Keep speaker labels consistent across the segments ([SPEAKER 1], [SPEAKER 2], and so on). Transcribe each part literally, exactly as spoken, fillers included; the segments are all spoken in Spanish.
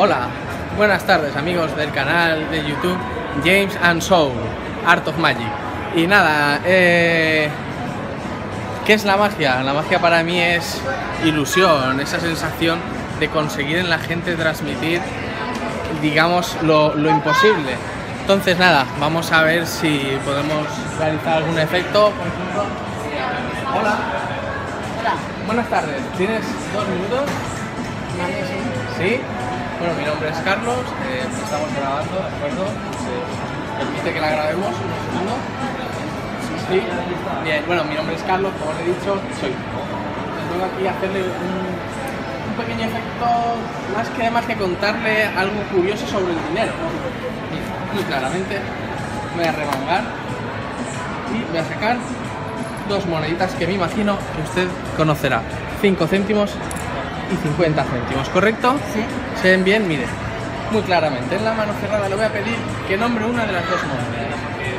[SPEAKER 1] Hola, buenas tardes amigos del canal de YouTube James and Soul, Art of Magic. Y nada, eh, ¿qué es la magia? La magia para mí es ilusión, esa sensación de conseguir en la gente transmitir, digamos, lo, lo imposible. Entonces nada, vamos a ver si podemos realizar algún efecto. Por ejemplo, hola.
[SPEAKER 2] Hola.
[SPEAKER 1] Buenas tardes, ¿tienes dos minutos? ¿Sí? Bueno, mi nombre es Carlos, eh, estamos grabando, ¿de acuerdo? Eh, ¿Permite que la grabemos un segundo? Sí. Bien, bueno, mi nombre es Carlos, como os he dicho, soy vengo aquí a hacerle un, un pequeño efecto, más que más que contarle algo curioso sobre el dinero. Muy claramente, voy a remangar y voy a sacar dos moneditas que me imagino que usted conocerá, cinco céntimos y cincuenta céntimos, ¿correcto?
[SPEAKER 2] Sí.
[SPEAKER 1] ¿Se ven bien? Mire, muy claramente, en la mano cerrada le voy a pedir que nombre una de las dos monedas.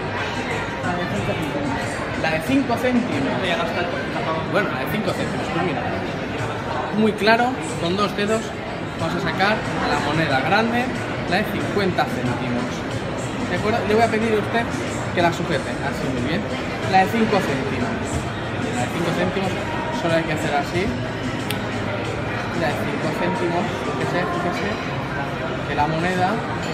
[SPEAKER 1] La de cinco céntimos. Bueno, la de cinco céntimos, pues mira, muy claro, con dos dedos vamos a sacar la moneda grande, la de cincuenta céntimos. ¿De acuerdo? Le voy a pedir a usted que la sujete, así muy bien. La de cinco céntimos. La de cinco céntimos solo hay que hacer así. La de cinco céntimos, fíjese, fíjese, que la moneda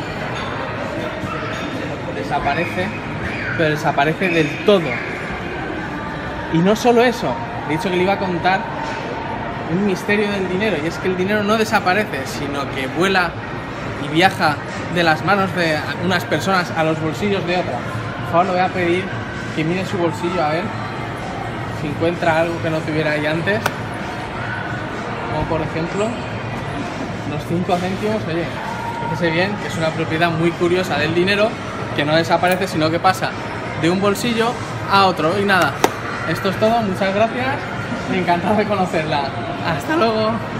[SPEAKER 1] desaparece, pero desaparece del todo. Y no solo eso, he dicho que le iba a contar un misterio del dinero, y es que el dinero no desaparece, sino que vuela y viaja de las manos de unas personas a los bolsillos de otras. Por favor, le voy a pedir que mire su bolsillo a ver si encuentra algo que no tuviera ahí antes. Como por ejemplo los cinco céntimos. Oye, fíjese bien que es una propiedad muy curiosa del dinero, que no desaparece sino que pasa de un bolsillo a otro. Y nada, esto es todo, muchas gracias, encantado de conocerla, hasta luego.